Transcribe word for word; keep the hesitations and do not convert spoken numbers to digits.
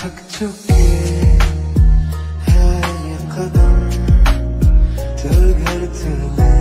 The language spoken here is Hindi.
थक चुके हैं ये कदम, चल घर चले।